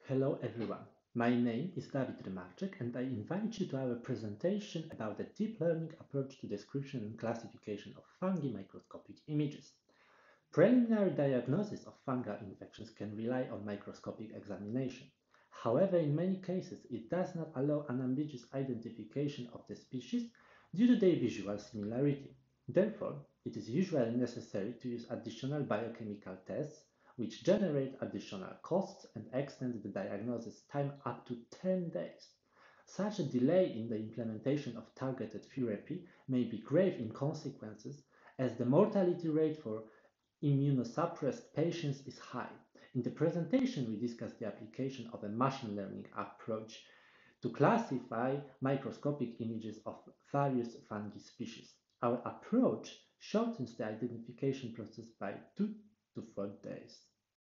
Hello everyone, my name is David Rymarczyk and I invite you to our presentation about the deep learning approach to description and classification of fungi microscopic images. Preliminary diagnosis of fungal infections can rely on microscopic examination. However, in many cases, it does not allow unambiguous identification of the species due to their visual similarity. Therefore, it is usually necessary to use additional biochemical tests which generate additional costs and extend the diagnosis time up to 10 days. Such a delay in the implementation of targeted therapy may be grave in consequences, as the mortality rate for immunosuppressed patients is high. In the presentation, we discuss the application of a machine learning approach to classify microscopic images of various fungi species. Our approach shortens the identification process by 2 to 4 days.